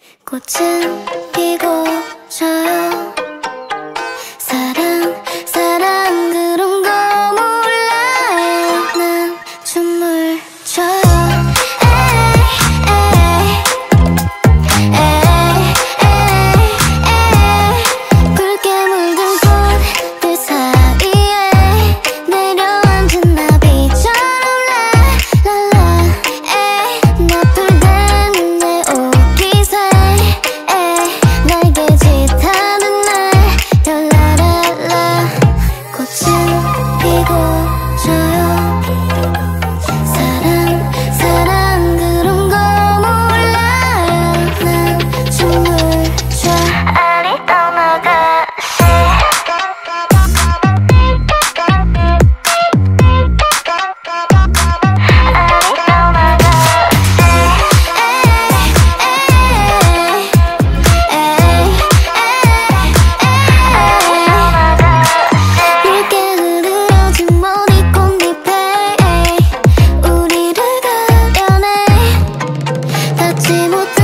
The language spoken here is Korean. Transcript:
꽃은 피고 져요. 사랑 사랑 그런 거 몰라요. 난 춤을 춰요. 붉게 물든 꽃들 사이에 내려앉은 나비처럼 라라라 나풀된 내 옷깃에 날개짓하는 날 랄라랄라 꽃은 피고 져요. 사랑 사랑 그런 거 몰라요. 난 춤을 춰. 아리따운 아가씨 아리따운 아가씨 붉게 흐드러진 머리 꽃잎에 우리를 가려내 닿지 못해